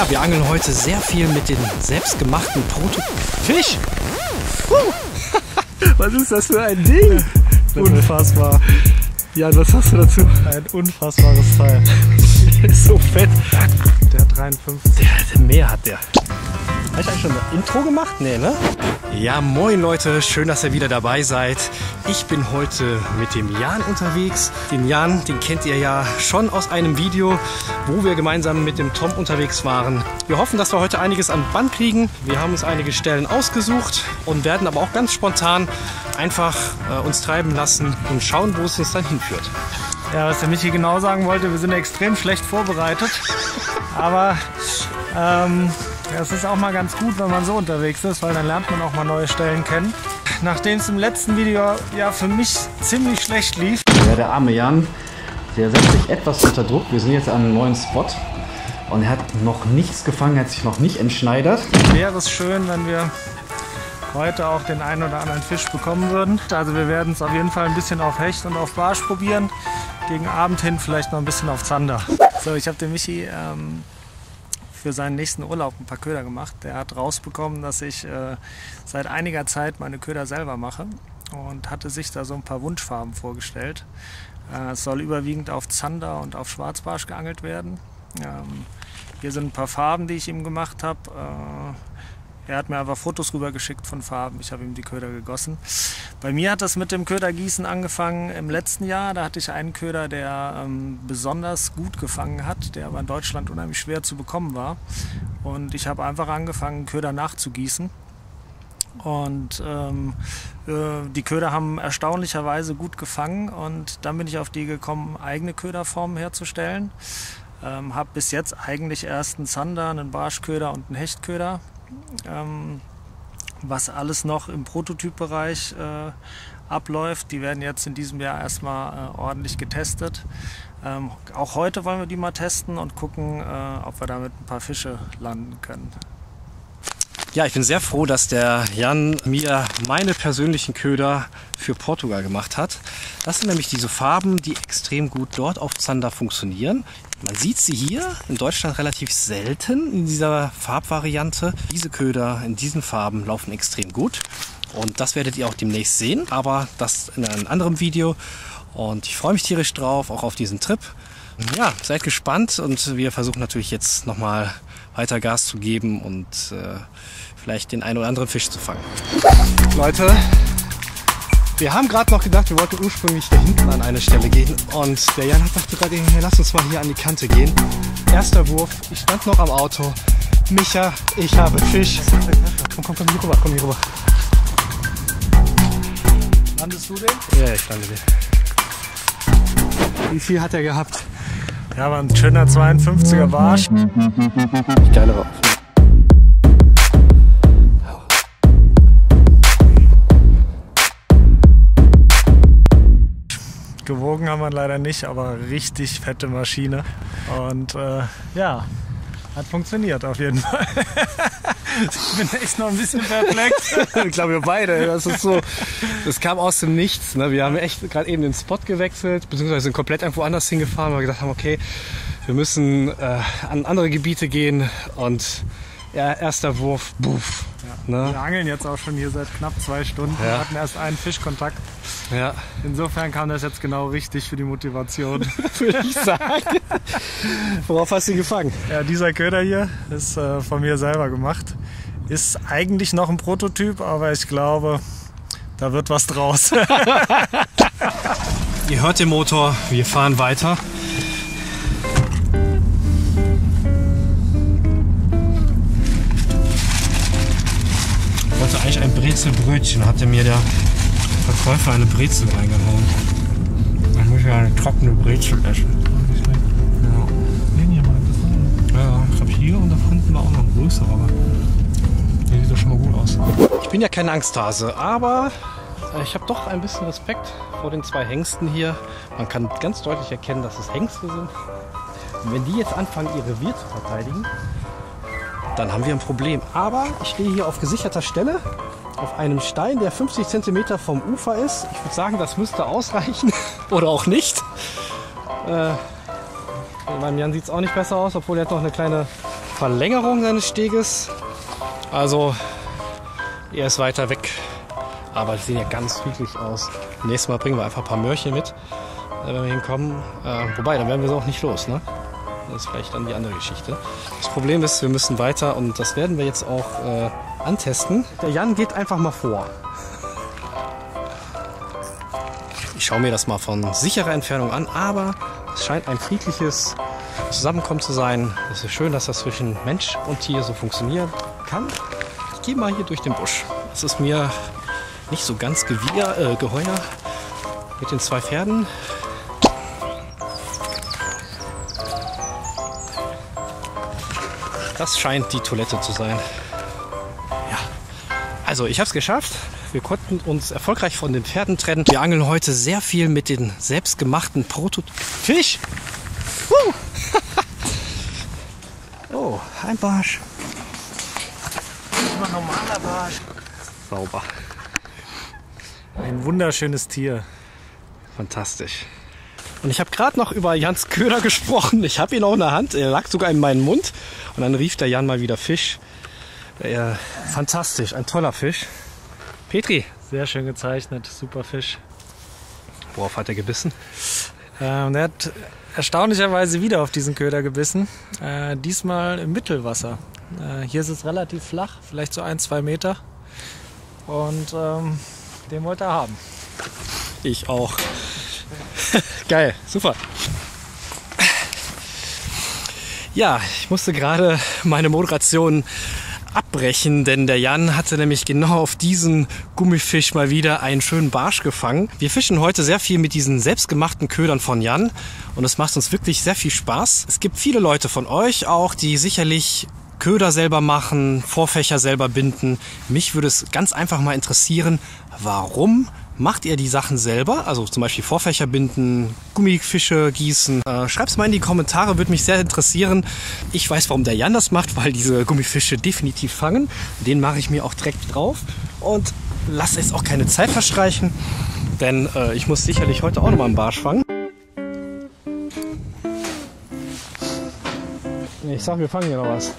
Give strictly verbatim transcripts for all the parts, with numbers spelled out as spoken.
wir angeln heute sehr viel mit den selbstgemachten Proto... Fisch! Was ist das für ein Ding? Unfassbar. Ja, was hast du dazu? Ein unfassbares Teil. Ist so fett. Der hat dreiundfünfzig. Der, mehr hat der. Habe ich eigentlich schon ein Intro gemacht? Nee, ne? Ja, moin Leute, schön, dass ihr wieder dabei seid. Ich bin heute mit dem Jan unterwegs. Den Jan, den kennt ihr ja schon aus einem Video, wo wir gemeinsam mit dem Tom unterwegs waren. Wir hoffen, dass wir heute einiges an Band kriegen. Wir haben uns einige Stellen ausgesucht und werden aber auch ganz spontan einfach äh, uns treiben lassen und schauen, wo es uns dann hinführt. Ja, was der Michi genau sagen wollte, wir sind extrem schlecht vorbereitet. Aber ähm, ja, es ist auch mal ganz gut, wenn man so unterwegs ist, weil dann lernt man auch mal neue Stellen kennen. Nachdem es im letzten Video ja für mich ziemlich schlecht lief. Ja, der arme Jan, der setzt sich etwas unter Druck. Wir sind jetzt an einem neuen Spot und er hat noch nichts gefangen, hat sich noch nicht entschneidert. Wäre es schön, wenn wir heute auch den einen oder anderen Fisch bekommen würden. Also wir werden es auf jeden Fall ein bisschen auf Hecht und auf Barsch probieren. Gegen Abend hin vielleicht noch ein bisschen auf Zander. So, ich habe dem Michi ähm, für seinen nächsten Urlaub ein paar Köder gemacht. Der hat rausbekommen, dass ich äh, seit einiger Zeit meine Köder selber mache und hatte sich da so ein paar Wunschfarben vorgestellt. Äh, es soll überwiegend auf Zander und auf Schwarzbarsch geangelt werden. Ähm, hier sind ein paar Farben, die ich ihm gemacht habe. Äh, Er hat mir einfach Fotos rübergeschickt von Farben. Ich habe ihm die Köder gegossen. Bei mir hat das mit dem Ködergießen angefangen im letzten Jahr. Da hatte ich einen Köder, der ähm, besonders gut gefangen hat, der aber in Deutschland unheimlich schwer zu bekommen war. Und ich habe einfach angefangen, Köder nachzugießen. Und ähm, äh, die Köder haben erstaunlicherweise gut gefangen. Und dann bin ich auf die gekommen, eigene Köderformen herzustellen. Ähm, habe bis jetzt eigentlich erst einen Zander, einen Barschköder und einen Hechtköder. Ähm, was alles noch im Prototypbereich äh, abläuft. Die werden jetzt in diesem Jahr erstmal äh, ordentlich getestet. Ähm, auch heute wollen wir die mal testen und gucken, äh, ob wir damit ein paar Fische landen können. Ja, ich bin sehr froh, dass der Jan mir meine persönlichen Köder für Portugal gemacht hat. Das sind nämlich diese Farben, die extrem gut dort auf Zander funktionieren. Man sieht sie hier in Deutschland relativ selten in dieser Farbvariante. Diese Köder in diesen Farben laufen extrem gut und das werdet ihr auch demnächst sehen, aber das in einem anderen Video. Und ich freue mich tierisch drauf, auch auf diesen Trip. Ja, seid gespannt und wir versuchen natürlich jetzt nochmal weiter Gas zu geben und äh, vielleicht den einen oder anderen Fisch zu fangen. Leute, wir haben gerade noch gedacht, wir wollten ursprünglich da hinten an eine Stelle gehen und der Jan hat dachte gerade, hey, lass uns mal hier an die Kante gehen. Erster Wurf, ich stand noch am Auto. Micha, ich habe Fisch. Komm, komm, komm hier rüber, komm hier rüber. Landest du den? Ja, ich lande den. Wie viel hat er gehabt? Ja, aber ein schöner zweiundfünfziger Barsch. Geile Rauf. Gewogen haben wir leider nicht, aber richtig fette Maschine. Und äh, ja, hat funktioniert auf jeden Fall. Ich bin echt noch ein bisschen perplex. Ich glaube, wir beide. Das ist so, das kam aus dem Nichts. Ne? Wir haben echt gerade eben den Spot gewechselt, beziehungsweise sind komplett irgendwo anders hingefahren, weil wir gedacht haben, okay, wir müssen äh, an andere Gebiete gehen und ja, erster Wurf, buff. Ja. Ne? Wir angeln jetzt auch schon hier seit knapp zwei Stunden. Ja. Wir hatten erst einen Fischkontakt. Ja. Insofern kam das jetzt genau richtig für die Motivation. Würde ich sagen. Worauf hast du ihn gefangen? Ja, dieser Köder hier ist äh, von mir selber gemacht. Ist eigentlich noch ein Prototyp, aber ich glaube, da wird was draus. Ihr hört den Motor, wir fahren weiter. Ich wollte eigentlich ein Brezelbrötchen, hatte mir der Verkäufer eine Brezel reingehauen. Dann muss ich ja eine trockene Brezel essen. Ja. Ja, ich glaube hier und da hinten war auch noch größer, aber der sieht doch schon mal gut aus. Ich bin ja kein Angsthase, aber ich habe doch ein bisschen Respekt vor den zwei Hengsten hier. Man kann ganz deutlich erkennen, dass es Hengste sind. Und wenn die jetzt anfangen, ihr Revier zu verteidigen, dann haben wir ein Problem. Aber ich stehe hier auf gesicherter Stelle, auf einem Stein, der fünfzig Zentimeter vom Ufer ist. Ich würde sagen, das müsste ausreichen. Oder auch nicht. Äh, beim Jan sieht es auch nicht besser aus, obwohl er hat noch eine kleine Verlängerung seines Steges. Also er ist weiter weg. Aber die sehen ja ganz friedlich aus. Nächstes Mal bringen wir einfach ein paar Möhrchen mit, wenn wir hinkommen. Äh, wobei, dann werden wir sie auch nicht los, ne? Das ist vielleicht dann die andere Geschichte. Das Problem ist, wir müssen weiter und das werden wir jetzt auch äh, antesten. Der Jan geht einfach mal vor. Ich schaue mir das mal von sicherer Entfernung an, aber es scheint ein friedliches Zusammenkommen zu sein. Es ist schön, dass das zwischen Mensch und Tier so funktionieren kann. Ich gehe mal hier durch den Busch. Es ist mir nicht so ganz gewieher, äh, geheuer mit den zwei Pferden. Das scheint die Toilette zu sein. Ja, also ich habe es geschafft. Wir konnten uns erfolgreich von den Pferden trennen. Wir angeln heute sehr viel mit den selbstgemachten Prototypen. Fisch! Uh. Oh, ein Barsch. Ein normaler Barsch. Sauber. Ein wunderschönes Tier. Fantastisch. Und ich habe gerade noch über Jans Köder gesprochen. Ich habe ihn auch in der Hand. Er lag sogar in meinem Mund. Und dann rief der Jan mal wieder Fisch. Ja, fantastisch, ein toller Fisch. Petri. Sehr schön gezeichnet, super Fisch. Worauf hat er gebissen? Ähm, der hat erstaunlicherweise wieder auf diesen Köder gebissen. Äh, diesmal im Mittelwasser. Äh, hier ist es relativ flach, vielleicht so ein, zwei Meter. Und ähm, den wollte er haben. Ich auch. Geil, super. Ja, ich musste gerade meine Moderation abbrechen, denn der Jan hatte nämlich genau auf diesen Gummifisch mal wieder einen schönen Barsch gefangen. Wir fischen heute sehr viel mit diesen selbstgemachten Ködern von Jan und es macht uns wirklich sehr viel Spaß. Es gibt viele Leute von euch auch, die sicherlich Köder selber machen, Vorfächer selber binden. Mich würde es ganz einfach mal interessieren, warum macht ihr die Sachen selber? Also zum Beispiel Vorfächer binden, Gummifische gießen. Äh, Schreibt es mal in die Kommentare, würde mich sehr interessieren. Ich weiß, warum der Jan das macht, weil diese Gummifische definitiv fangen. Den mache ich mir auch direkt drauf und lasse jetzt auch keine Zeit verstreichen, denn äh, ich muss sicherlich heute auch noch mal einen Barsch fangen. Ich sag, wir fangen hier noch was.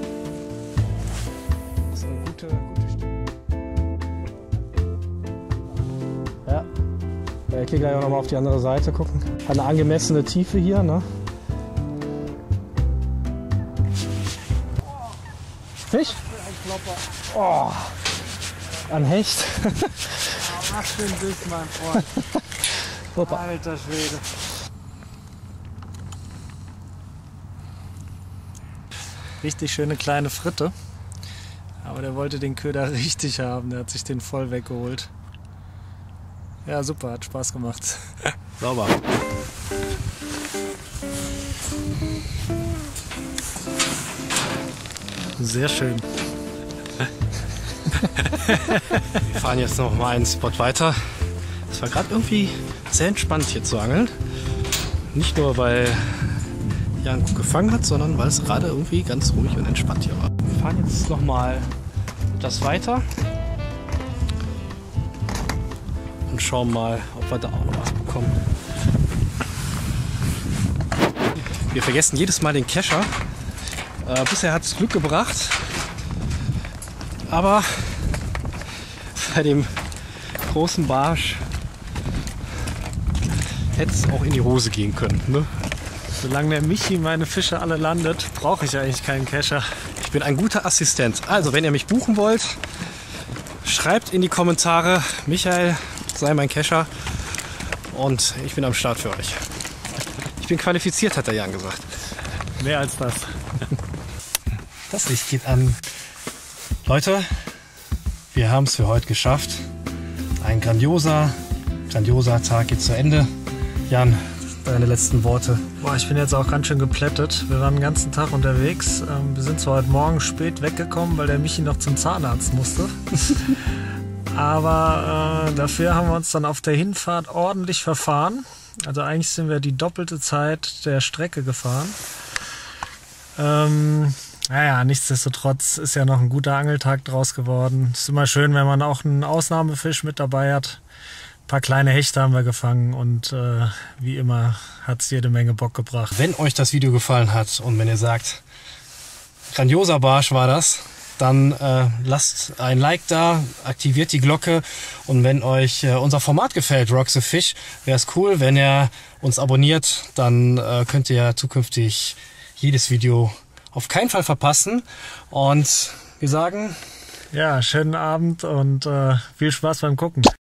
Das ist eine gute, gute Stimme. Ja. Ja, ich gehe gleich auch noch mal auf die andere Seite gucken. Hat eine angemessene Tiefe hier, ne? Fisch? Oh, ein Hecht. Was für ein Biss, mein Freund. Super. Alter Schwede. Richtig schöne kleine Fritte. Aber der wollte den Köder richtig haben. Der hat sich den voll weggeholt. Ja, super, hat Spaß gemacht. Sauber. Sehr schön. Wir fahren jetzt noch mal einen Spot weiter. Es war gerade irgendwie sehr entspannt hier zu angeln. Nicht nur, weil Jan gut gefangen hat, sondern weil es gerade irgendwie ganz ruhig und entspannt hier war. Wir fahren jetzt noch mal etwas weiter und schauen mal, ob wir da auch noch was bekommen. Wir vergessen jedes Mal den Kescher. Äh, bisher hat es Glück gebracht, aber bei dem großen Barsch hätte es auch in die Hose gehen können. Ne? Solange der Michi meine Fische alle landet, brauche ich eigentlich keinen Kescher. Ich bin ein guter Assistent. Also, wenn ihr mich buchen wollt, schreibt in die Kommentare, Michael sei mein Kescher und ich bin am Start für euch. Ich bin qualifiziert, hat der Jan gesagt. Mehr als das. Das Licht geht an. Leute, wir haben es für heute geschafft. Ein grandioser, grandioser Tag geht zu Ende. Jan, deine letzten Worte. Boah, ich bin jetzt auch ganz schön geplättet. Wir waren den ganzen Tag unterwegs. Ähm, wir sind zwar heute Morgen spät weggekommen, weil der Michi noch zum Zahnarzt musste. Aber äh, dafür haben wir uns dann auf der Hinfahrt ordentlich verfahren. Also eigentlich sind wir die doppelte Zeit der Strecke gefahren. Ähm, naja, nichtsdestotrotz ist ja noch ein guter Angeltag draus geworden. Ist immer schön, wenn man auch einen Ausnahmefisch mit dabei hat. Ein paar kleine Hechte haben wir gefangen und äh, wie immer hat es jede Menge Bock gebracht. Wenn euch das Video gefallen hat und wenn ihr sagt, grandioser Barsch war das. Dann äh, lasst ein Like da, aktiviert die Glocke und wenn euch äh, unser Format gefällt, Rock the Fish, wäre es cool, wenn ihr uns abonniert, dann äh, könnt ihr zukünftig jedes Video auf keinen Fall verpassen und wir sagen... Ja, schönen Abend und äh, viel Spaß beim Gucken.